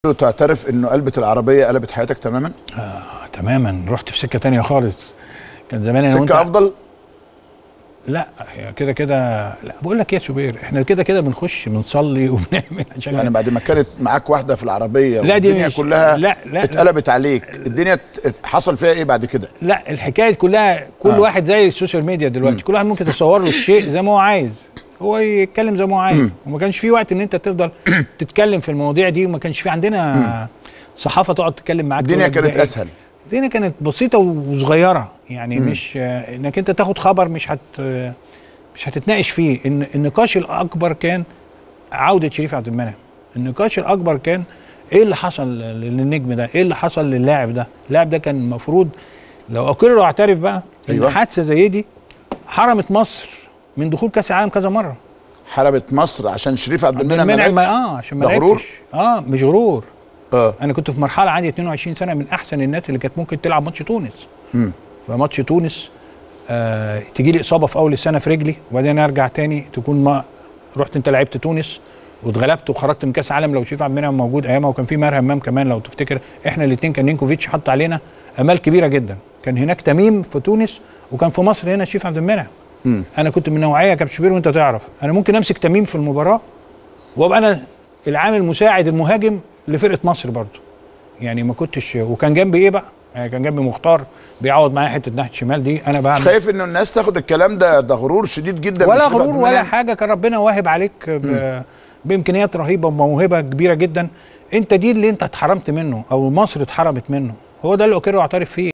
تعترف انه قلبة العربية قلبت حياتك تماما؟ تماما. رحت في سكة تانية خالص. كان زمان انا سكة افضل؟ لا كده كده. لا بقول لك يا شوبير، احنا كده كده بنخش بنصلي وبنعمل عشان يعني بعد ما كانت معاك واحدة في العربية لا والدنيا دي كلها لا اتقلبت عليك، الدنيا حصل فيها ايه بعد كده؟ لا الحكاية كلها كل واحد زي السوشيال ميديا دلوقتي، كل واحد ممكن تصور له الشيء زي ما هو عايز، هو يتكلم زي ما هو عايز، وما كانش في وقت ان انت تفضل تتكلم في المواضيع دي، وما كانش في عندنا صحافة تقعد تتكلم معاك. الدنيا كانت اسهل، الدنيا كانت بسيطة وصغيرة يعني. مش انك انت تاخد خبر مش هتتناقش فيه. النقاش الاكبر كان عودة شريف عبد المنعم. النقاش الاكبر كان ايه اللي حصل للنجم ده، ايه اللي حصل للاعب ده. اللاعب ده كان المفروض لو اقر واعترف بقى ان حادثة زي دي حرمت مصر من دخول كاس العالم كذا مرة. حرمت مصر عشان شريف عبد المنعم ما لعبش؟ عشان ما لعبش. غرور؟ مش غرور. انا كنت في مرحلة عندي 22 سنة، من احسن الناس اللي كانت ممكن تلعب ماتش تونس. فماتش تونس تجي لي اصابه في اول السنه في رجلي، وبعدين ارجع تاني تكون ما رحت انت لعبت تونس واتغلبت وخرجت من كاس عالم. لو شريف عبد المنعم موجود ايامها، وكان في ماهر همام كمان لو تفتكر، احنا الاثنين كان نينكوفيتش حط علينا امال كبيره جدا. كان هناك تميم في تونس، وكان في مصر هنا شريف عبد المنعم. انا كنت من نوعيه يا كابتن شوبير وانت تعرف، انا ممكن امسك تميم في المباراه وابقى انا العامل المساعد المهاجم لفرقه مصر برضه. يعني ما كنتش. وكان جنبي ايه بقى؟ يعني كان جنبي مختار بيعوض معايا حته ناحيه الشمال دي. انا بعمل. مش خايف انه الناس تاخد الكلام ده غرور شديد جدا؟ ولا غرور ولا حاجه. كان ربنا واهب عليك بامكانيات رهيبه وموهبه كبيره جدا. انت دي اللي انت اتحرمت منه، او مصر اتحرمت منه. هو ده اللي اقر واعترف فيه.